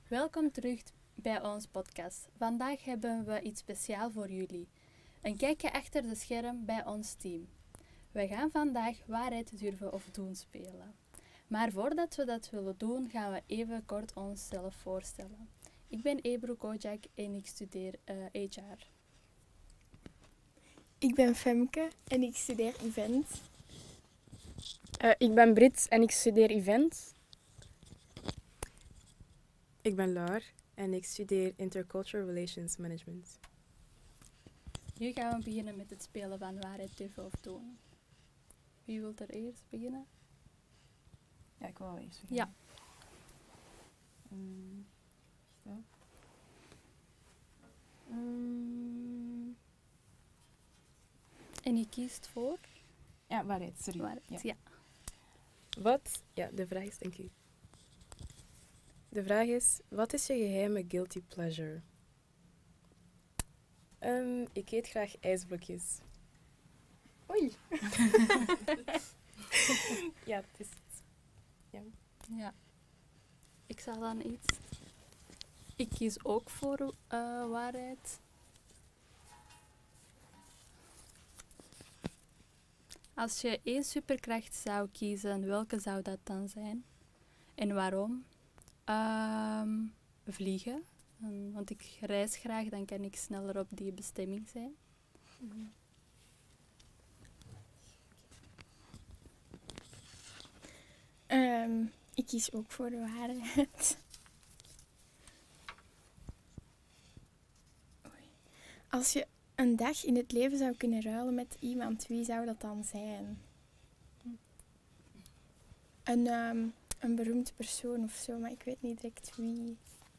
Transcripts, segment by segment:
Welkom terug bij ons podcast. Vandaag hebben we iets speciaals voor jullie. Een kijkje achter de scherm bij ons team. We gaan vandaag waarheid durven of doen spelen. Maar voordat we dat willen doen, gaan we even kort onszelf voorstellen. Ik ben Ebru Kojak en ik studeer HR. Ik ben Femke en ik studeer event. Ik ben Brit en ik studeer event. Ik ben Laur en ik studeer Intercultural Relations Management. Nu gaan we beginnen met het spelen van waarheid durven of doen. Wie wil er eerst beginnen? Ja, ik wil wel eerst beginnen. Ja. Wacht, En je kiest voor? Ja, waarheid, sorry. Waarheid, ja. Wat? Ja, de vraag is, dank u. De vraag is, wat is je geheime guilty pleasure? Ik eet graag ijsblokjes. Oei. Ja, het is het. Ja. Ik zal dan iets. Ik kies ook voor waarheid. Als je één superkracht zou kiezen, welke zou dat dan zijn? En waarom? Vliegen. Want ik reis graag, dan kan ik sneller op die bestemming zijn. Ik kies ook voor de waarheid. Oei. Als je een dag in het leven zou kunnen ruilen met iemand, wie zou dat dan zijn? Een beroemd persoon of zo, maar ik weet niet direct wie.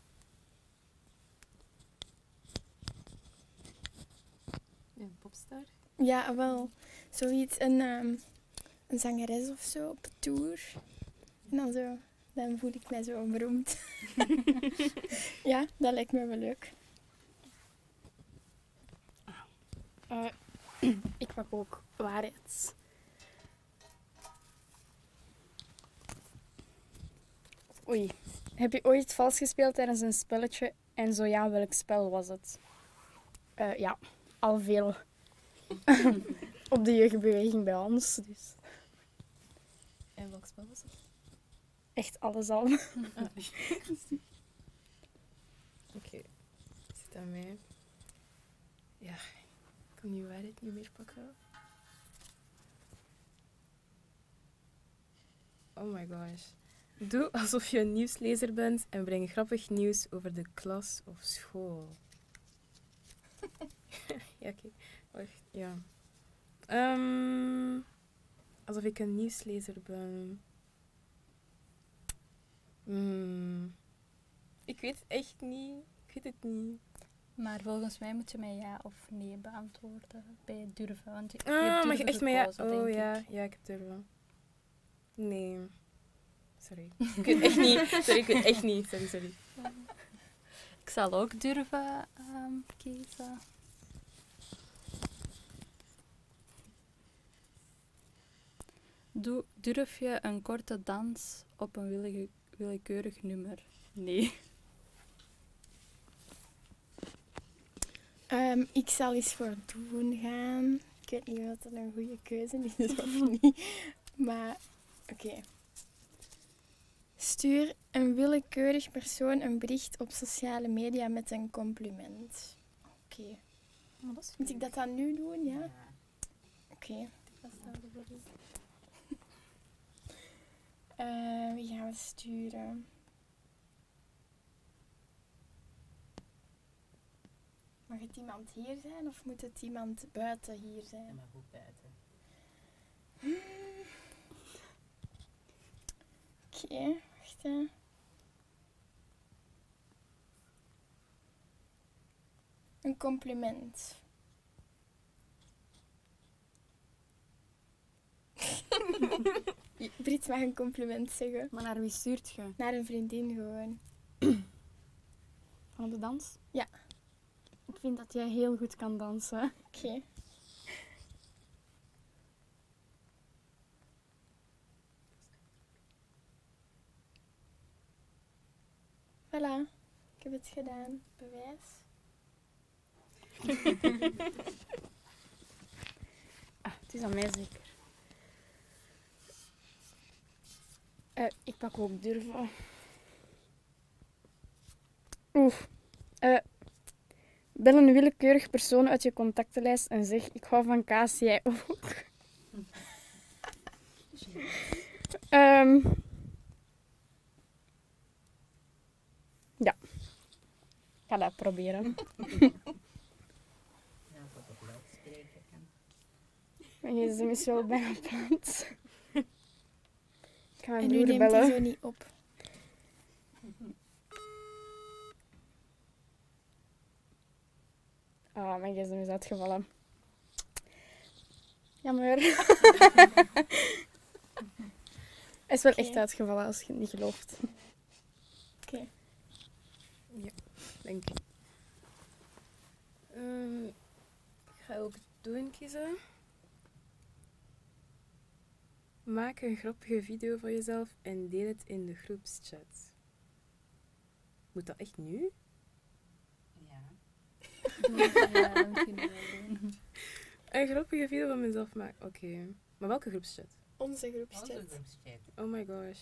Een popstar? Ja, wel. Zoiets, een zangeres of zo op tour. En dan zo, dan voel ik mij zo beroemd. Ja, dat lijkt me wel leuk. Ik pak ook waarheid. Oei. Heb je ooit vals gespeeld tijdens een spelletje? En zo ja, welk spel was het? Ja, al veel. Op de jeugdbeweging bij ons. Dus En welk spel was het? echt alles al. Oké, zit aan mij. Ja, ik kan die waarheid niet meer pakken. Oh my gosh. Doe alsof je een nieuwslezer bent en breng grappig nieuws over de klas of school. Ja, oké. Wacht, ja. Alsof ik een nieuwslezer ben. Ik weet het echt niet. Ik weet het niet. Maar volgens mij moet je mij ja of nee beantwoorden bij durven. Want je Ah, hebt mag je durven echt mij ja? gekozen, Oh denk ik. ja, ja, ik heb durven. Nee. Sorry. Ik weet echt niet. Sorry, ik weet echt niet. Sorry. Ik zal ook durven kiezen. Durf je een korte dans op een willekeurig nummer? Nee. Ik zal eens voor doen gaan. Ik weet niet of dat een goede keuze is of niet. Maar, oké. Stuur een willekeurig persoon een bericht op sociale media met een compliment. Oké. Maar dat is Moet ik dat dan nu doen, ja? Ja. Oké. Wie gaan we sturen? Mag het iemand hier zijn of moet het iemand buiten hier Ja, zijn? maar goed buiten. Oké, wacht hè. Een compliment. Brit mag een compliment zeggen. Maar naar wie stuurt je? Naar een vriendin gewoon. Van de dans? Ja. Ik vind dat jij heel goed kan dansen. Oké. Voilà. Ik heb het gedaan. Bewijs. Het is aan mij zeker. Ik pak ook durven. Bel een willekeurig persoon uit je contactenlijst en zeg: ik hou van kaas, jij ook. Ja. Ik ga dat proberen. Mijn gsm is wel bijna plant. Ik ga mijn En nu broer neemt hij zo bellen. niet op. Ah, mijn gsm is uitgevallen. Jammer. Hij is wel echt Oké. uitgevallen als je het niet gelooft. Oké. Denk ik. Ik ga ook doen kiezen. Maak een grappige video van jezelf en deel het in de groepschat. Moet dat echt nu? Ja. Ja, dat misschien wel doen. Een grappige video van mezelf maken. Oké. Maar welke groepschat? Onze Onze groepschat. groepschat. Oh my gosh.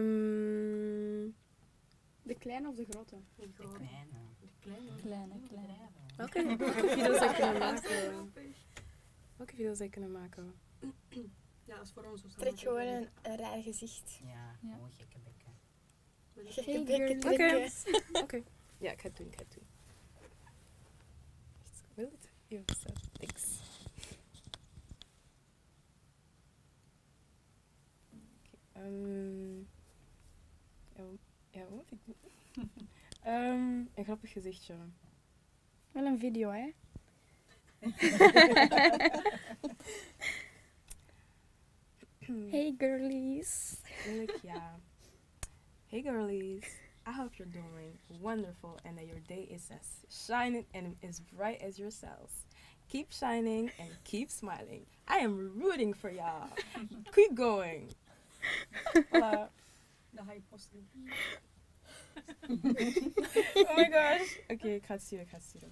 De kleine of de grote? De kleine. Kleine. Welke video's zou ik kunnen maken? Welke video's zou ik kunnen maken? Ja, dat is voor ons. Trek gewoon een raar gezicht. Ja, Ja. gewoon gekke bekken. Gekke bekken Oké. trekken. Oké. Ja, ik ga het doen. Echt, wil het? Ja, het staat. Thanks. Ja, wat moet ik doen? Een grappig gezichtje. Wel een video, hè? Hey girlies. Ja. Hey girlies, I hope you're doing wonderful and that your day is as shining and as bright as yourselves. Keep shining and keep smiling. I am rooting for y'all. Keep going. Voilà. Dat ga je posten. Oh my gosh. Oké, ik ga het sturen.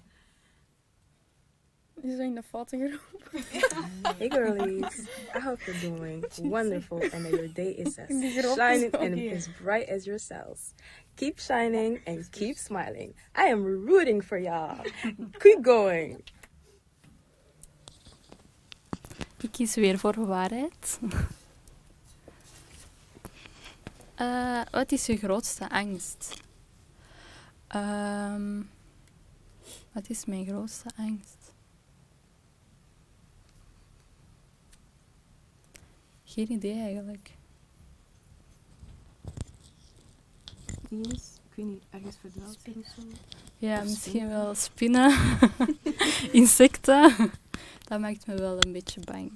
Is dat in de fotogroep? Hey girlies, I hope you're doing wonderful and that your day is as In die groep is shining het and oké. as bright as yourselves. Keep shining and keep smiling. I am rooting for y'all. Keep going. Ik kies weer voor waarheid. Wat is je grootste angst? Wat is mijn grootste angst? Geen idee eigenlijk. Iets, ik weet niet, ergens verdwaald zijn of zo. Ja, Of misschien spinnen. wel spinnen, insecten. Dat maakt me wel een beetje bang.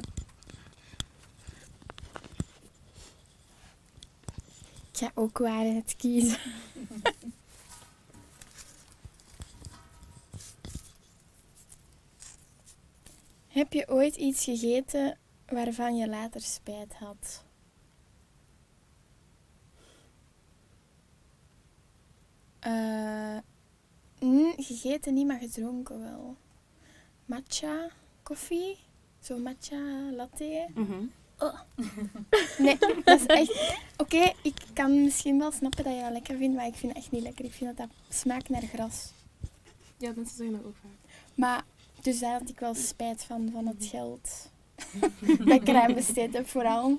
Ik ga ook waarheid kiezen. Heb je ooit iets gegeten waarvan je later spijt had? Gegeten niet, maar gedronken wel. Matcha koffie. Zo matcha latte. Nee, dat is echt... Oké, ik kan misschien wel snappen dat je dat lekker vindt, maar ik vind het echt niet lekker. Ik vind dat dat smaakt naar gras. Ja, mensen zeggen dat ook vaak. Maar, dus daar had ik wel spijt van het geld. Dat ik eraan besteed heb, vooral.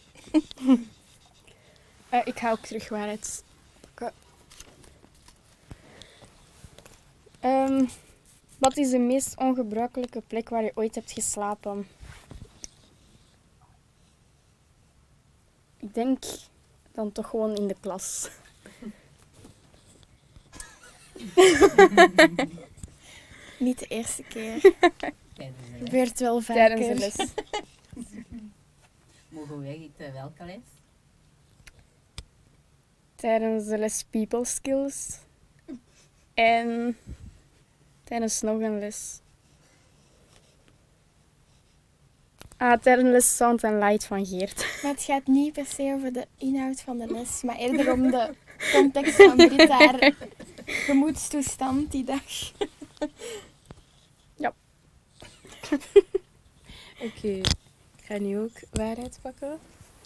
Ik ga ook terug waarheid pakken. Wat is de meest ongebruikelijke plek waar je ooit hebt geslapen? Ik denk dan toch gewoon in de klas. Niet de eerste keer. Tijdens de les. Gebeurt wel vaker. Tijdens de les. Mogen we weten welke les? Tijdens de les people skills. En tijdens nog een les. Tijdens Sound and Light van Geert. Maar het gaat niet per se over de inhoud van de les, maar eerder om de context van Brit haar gemoedstoestand die dag. Oké, ik ga nu ook waarheid pakken.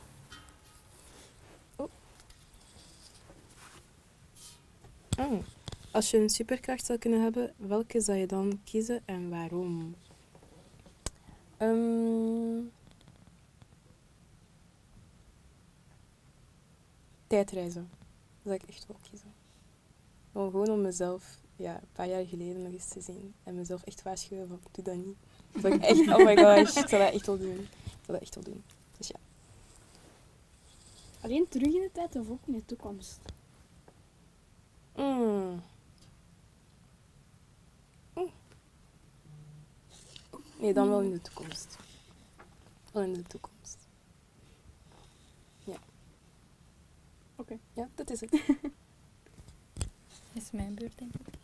Oh. Als je een superkracht zou kunnen hebben, welke zou je dan kiezen en waarom? Tijdreizen. Dat zou ik echt wel kiezen. Gewoon om mezelf een paar jaar geleden nog eens te zien. En mezelf echt waarschuwen van, doe dat niet. Dat zou ik echt, oh my gosh, ik zou dat echt wel doen. Dus ja. Alleen terug in de tijd of ook in de toekomst? Nee, dan wel in de toekomst. Wel in de toekomst. Ja. Oké. Ja, dat is het. Is mijn beurt, denk ik.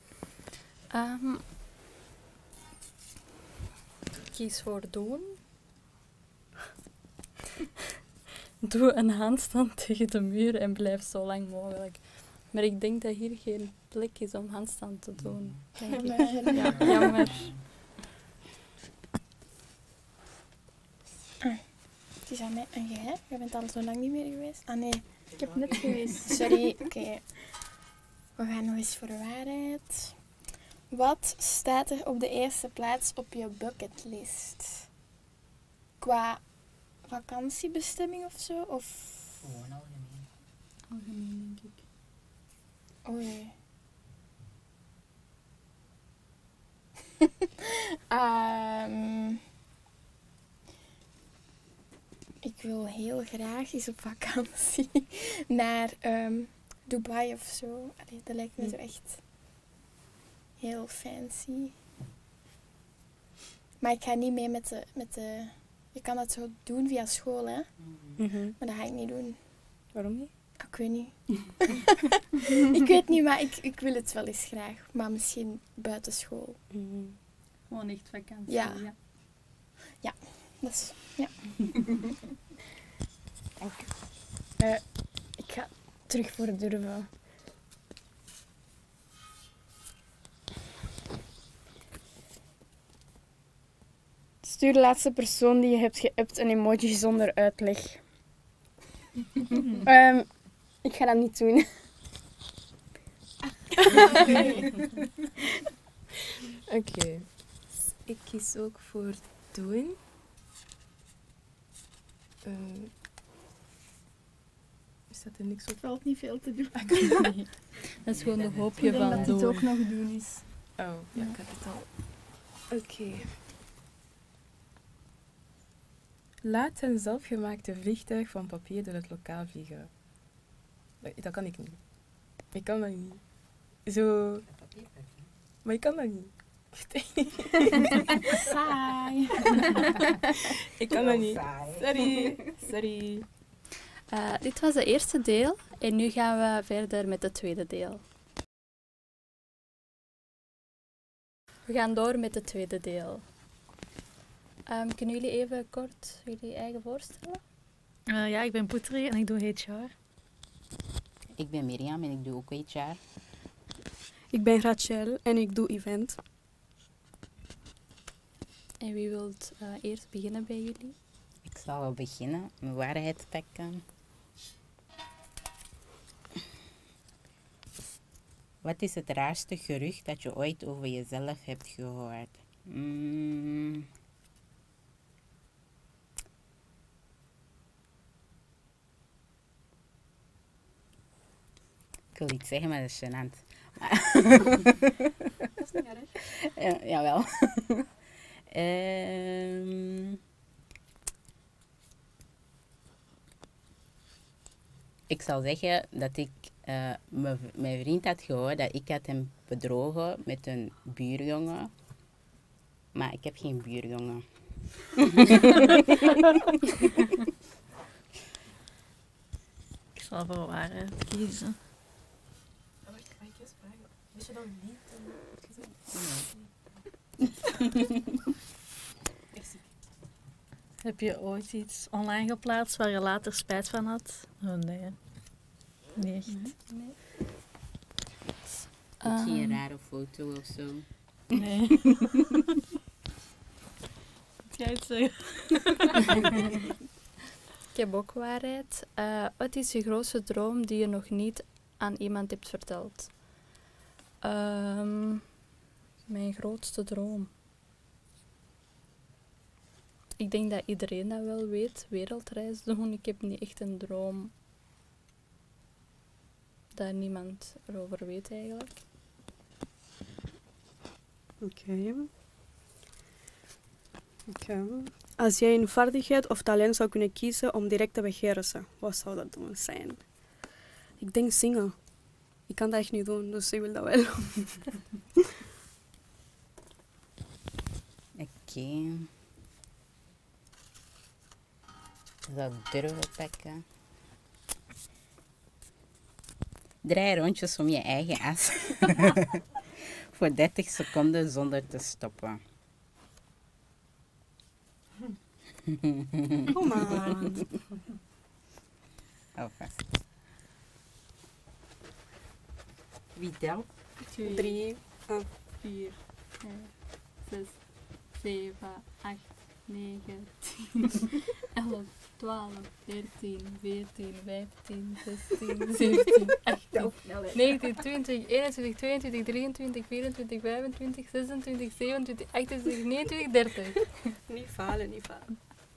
Kies voor doen. Doe een handstand tegen de muur en blijf zo lang mogelijk. Maar ik denk dat hier geen plek is om handstand te doen. Denk ik. Ja, jammer. Het is aan mij en jij? Jij bent al zo lang niet meer geweest? Ah nee, Ik heb net geweest. sorry. Oké. We gaan nog eens voor de waarheid. Wat staat er op de eerste plaats op je bucketlist? Qua vakantiebestemming of zo? Of... Gewoon algemeen. Algemeen, denk ik. Oei. Ik wil heel graag eens op vakantie naar Dubai of zo. Allee, dat lijkt me zo echt heel fancy. Maar ik ga niet mee met de... Je kan dat zo doen via school, hè? Maar dat ga ik niet doen. Waarom niet? Ah, ik weet niet. Ik weet niet, maar ik wil het wel eens graag. Maar misschien buiten school. Gewoon echt vakantie. Ja. Dat is... Ja. Dank u. Ik ga terug voor durven. Stuur de laatste persoon die je hebt geappt een emoji zonder uitleg. Ik ga dat niet doen. Oké. Ik kies ook voor doen. Staat er niks op? valt niet veel te doen. Nee. Dat is gewoon de hoopje van doen. nog doen is. Oh, ja, ik had het al. Oké. Laat een zelfgemaakte vliegtuig van papier door het lokaal vliegen. Dat kan ik niet. Ik kan dat niet. Zo... Maar ik kan dat niet. Saai. Ik kan dat niet. Sorry. Dit was het eerste deel en nu gaan we verder met het tweede deel. We gaan door met het tweede deel. Kunnen jullie even kort jullie eigen voorstellen? Ja, ik ben Putri en ik doe HR. Ik ben Mirjam en ik doe ook HR. Ik ben Rachel en ik doe event. En wie wilt eerst beginnen bij jullie? Ik zal wel beginnen. Mijn waarheid pakken. Wat is het raarste gerucht dat je ooit over jezelf hebt gehoord? Ik wil iets zeggen, maar dat is gênant. Dat is niet erg. Ja, jawel. Ik zal zeggen dat ik mijn vriend had gehoord dat ik had hem bedrogen met een buurjongen. Maar ik heb geen buurjongen. Ik zal voor waarheid kiezen. Wacht, mag ik eens vragen? Wist je dan niet? Merci. Heb je ooit iets online geplaatst waar je later spijt van had? Oh nee. Niet echt. Nee. Geen rare foto of zo. Nee. Moet jij het zeggen? Ik heb ook waarheid. Wat is je grootste droom die je nog niet aan iemand hebt verteld? Mijn grootste droom. Ik denk dat iedereen dat wel weet. Wereldreis doen. Ik heb niet echt een droom dat niemand erover weet eigenlijk. Oké. Als jij een vaardigheid of talent zou kunnen kiezen om direct te beheersen, wat zou dat dan zijn? Ik denk zingen. Ik kan dat echt niet doen, dus ik wil dat wel. Oké. Ik zou durven pakken. 3 rondjes om je eigen as. Voor 30 seconden zonder te stoppen. Kom aan. Oh, vast. Wie telt? 3. 4, 5, 6, 7, 8, 9, 10, 11, 12, 13, 14, 15, 16, 17, 18, 19, 20, 21, 22, 23, 24, 25, 26, 27, 28, 29, 30. Niet falen, niet falen.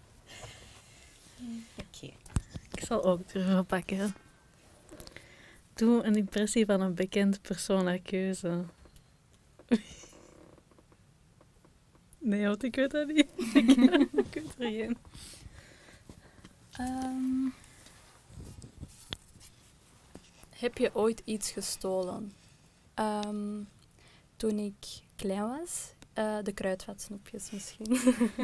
Oké. Ik zal ook durven pakken. Doe een impressie van een bekend persoon naar keuze. Nee, want ik weet dat niet. Ik weet er geen. Heb je ooit iets gestolen? Toen ik klein was, de kruidvatsnoepjes misschien.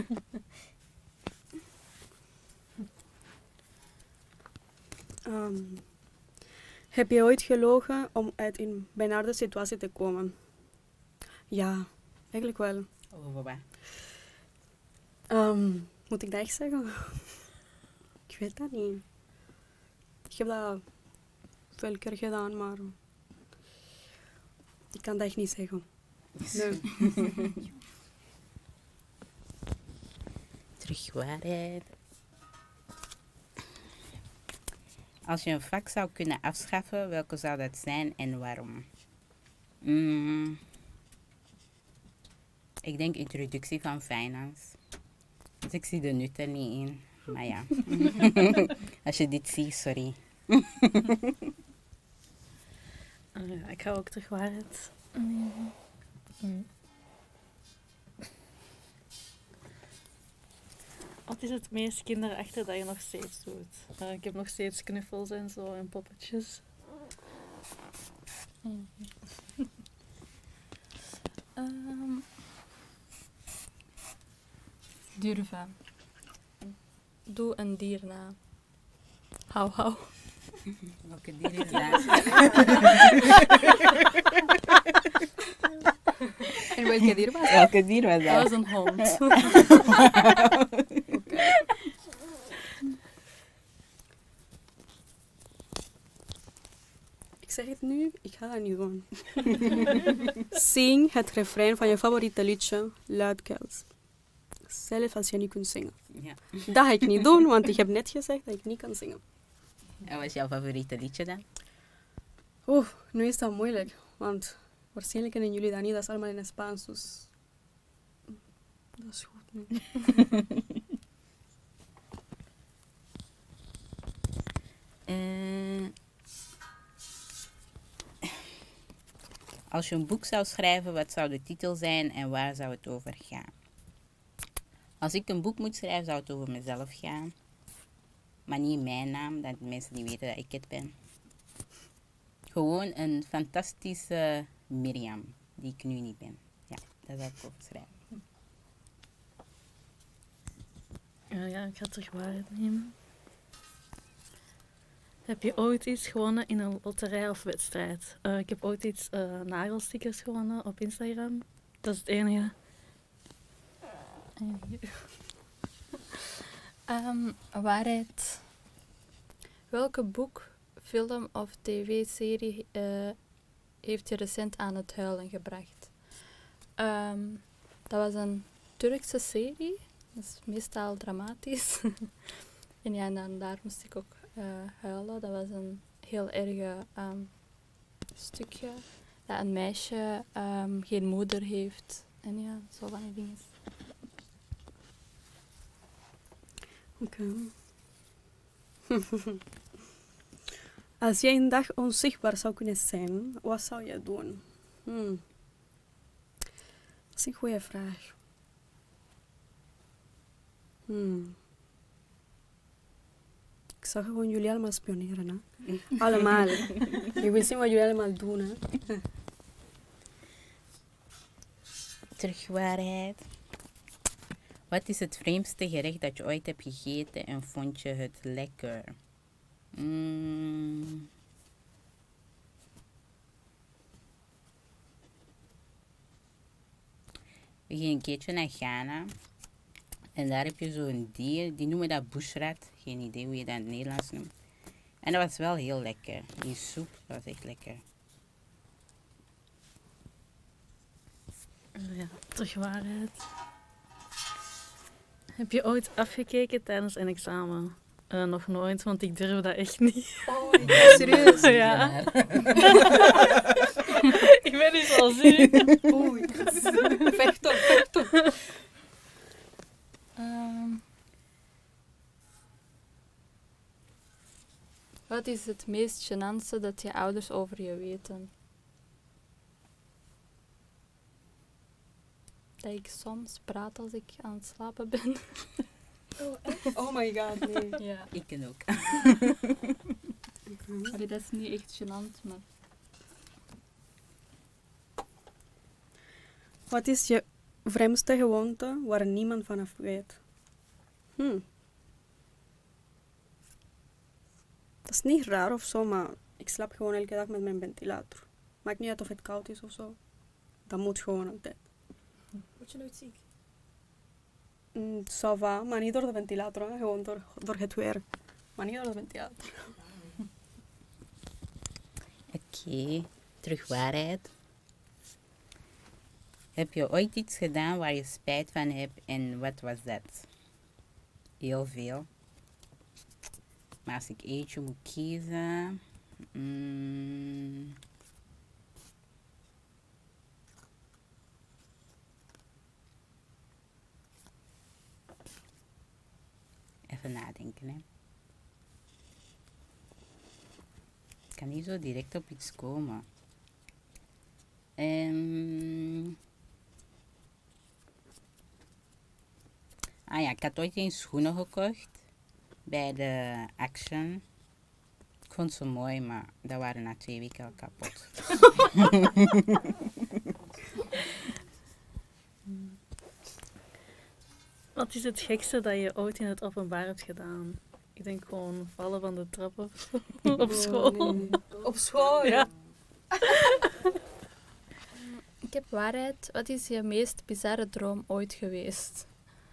Heb je ooit gelogen om uit een benarde situatie te komen? Ja, eigenlijk wel. Over wat? Moet ik dat echt zeggen? Ik weet dat niet. Ik heb dat veel keer gedaan, maar ik kan dat echt niet zeggen. Nee. Terug waarheid. Als je een vak zou kunnen afschaffen, welke zou dat zijn en waarom? Ik denk introductie van finance. Dus ik zie de nut er niet in. Maar ja. Als je dit ziet, sorry. Ja, ik ga ook terug waarheid. Wat is het meest kinderachtig dat je nog steeds doet? Ik heb nog steeds knuffels en zo en poppetjes. Durven. Doe een dier na. Hou, hou. Welke dier is dat? En welke dier was dat? Welke dier was Dat dat? was een hond. Ik zeg het nu, ik ga dat niet doen. Zing het refrein van je favoriete liedje luidkeels. Zelf als je niet kunt zingen. Ja. Dat ga ik niet doen, want ik heb net gezegd dat ik niet kan zingen. En wat is jouw favoriete liedje dan? Oeh, nu is dat moeilijk, want waarschijnlijk kennen jullie dat niet, dat is allemaal in het Spaans, dus dat is goed nu. Als je een boek zou schrijven, wat zou de titel zijn en waar zou het over gaan? Als ik een boek moet schrijven, zou het over mezelf gaan. Maar niet in mijn naam, dat mensen niet weten dat ik het ben. Gewoon een fantastische Mirjam, die ik nu niet ben. Ja, dat zou ik over schrijven. Ja, ik ga terug waarheid nemen. Heb je ooit iets gewonnen in een loterij of wedstrijd? Ik heb ooit iets nagelstickers gewonnen op Instagram. Dat is het enige. En hier. Waarheid. Welke boek, film of tv-serie heeft je recent aan het huilen gebracht? Dat was een Turkse serie. Dat is meestal dramatisch. En ja, en dan daar moest ik ook huilen. Dat was een heel erg stukje. Dat een meisje geen moeder heeft. En ja, zo van die dingen. Oké. Als jij een dag onzichtbaar zou kunnen zijn, wat zou je doen? Dat is een goede vraag. Ik zou gewoon jullie allemaal spioneren, hè? Allemaal. Ik wil zien wat jullie allemaal doen, hè? Terug waarheid. Wat is het vreemdste gerecht dat je ooit hebt gegeten en vond je het lekker? We gingen een keertje naar Ghana. En daar heb je zo'n dier, die noemen dat bushrat. Geen idee hoe je dat in het Nederlands noemt. En dat was wel heel lekker. Die soep, dat was echt lekker. Ja, terug waarheid. Heb je ooit afgekeken tijdens een examen? Nog nooit, want ik durf dat echt niet. Oh, serieus? Ja. Ik ben dus al ziek. Oei. Vecht op. Wat is het meest gênantste dat je ouders over je weten? Dat ik soms praat als ik aan het slapen ben. Oh my god, nee. Ja. Ik ken ook. Allee, dat is niet echt gênant, maar... Wat is je vreemdste gewoonte waar niemand vanaf weet? Dat is niet raar of zo, maar ik slaap gewoon elke dag met mijn ventilator. Maakt niet uit of het koud is of zo. Dat moet gewoon altijd. Word je nooit ziek? Ça va, maar niet door de ventilator, hè. Gewoon door het weer. Maar niet door de ventilator. Oké, terug waarheid. Heb je ooit iets gedaan waar je spijt van hebt en wat was dat? Heel veel. Maar als ik eentje moet kiezen... Even nadenken, hè. Ik kan niet zo direct op iets komen. Ah ja, ik had ooit eens schoenen gekocht bij de Action. Ik vond ze mooi, maar dat waren na 2 weken al kapot. Wat is het gekste dat je ooit in het openbaar hebt gedaan? Ik denk gewoon vallen van de trap of zo. Op school. Nee. Op school? Ja. Ik heb waarheid. Wat is je meest bizarre droom ooit geweest?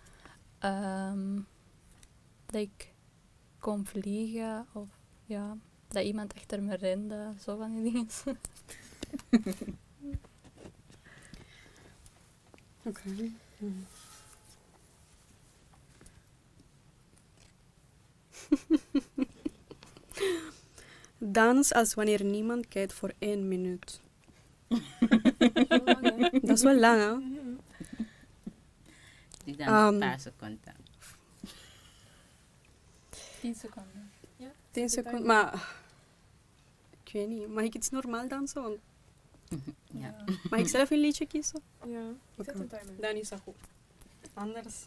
Dat ik kon vliegen of ja, dat iemand achter me rende. Zo van die dingen. Oké. Dans als wanneer niemand kijkt voor 1 minuut. Dat is wel lang, hè? Die dan een paar seconden. 10 seconden. 10 seconden, maar... Ik weet niet, mag ik iets normaal dansen? Want... Ja. Mag ik zelf een liedje kiezen? Ja. Oké. Zet een timer. Dan is dat goed. Anders...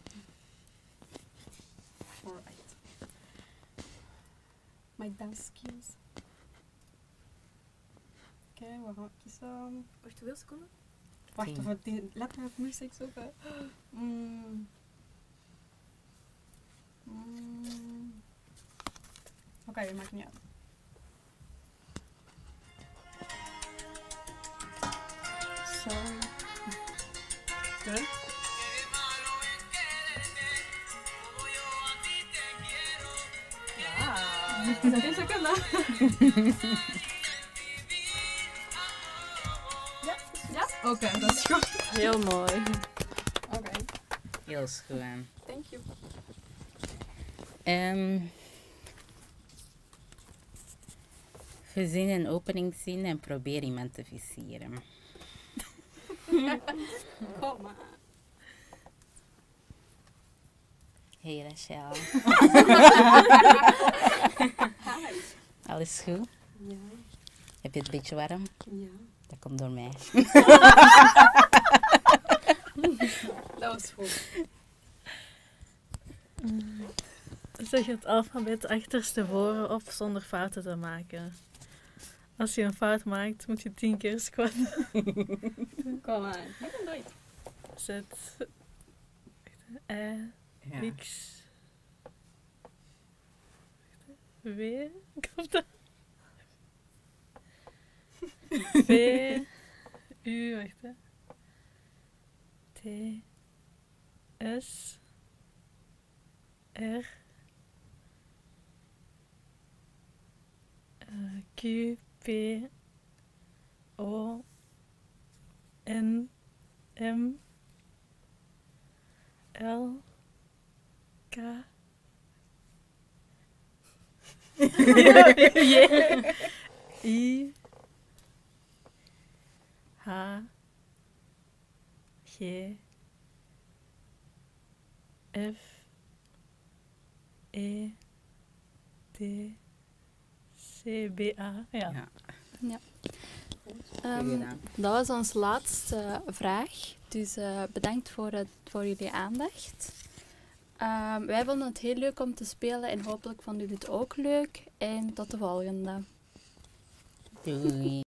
Alright. My dance skills. Oké, we gaan kiezen. Wacht, hoeveel seconden? Wacht 10. even, laat me even muziek zoeken. Oké, maakt niet uit. Sorry. Good? Is dat 1 seconde? Ja? Oké, dat is goed. Heel mooi. Oké. Heel schoon. Thank you. Verzin een openingszin en probeer iemand te versieren. Kom maar. Hey Rachel. Alles goed? Ja, Heb je het een beetje warm? ja. Dat komt door mij. Dat was goed. Zeg het alfabet achterstevoren op zonder fouten te maken. Als je een fout maakt, moet je 10 keer squatten. Kom aan. Ik ben nooit. Z, E, Ja. X, W, klopt dat? V, U, wacht hè. T, S, R, Q, P, O, N, M, L, K, J, I, H, G, F, E, T, C, B, A. Ja. Ja. Ehm, gedaan. dat was onze laatste vraag. Dus bedankt voor jullie aandacht. Wij vonden het heel leuk om te spelen en hopelijk vonden jullie het ook leuk. En tot de volgende. Doei.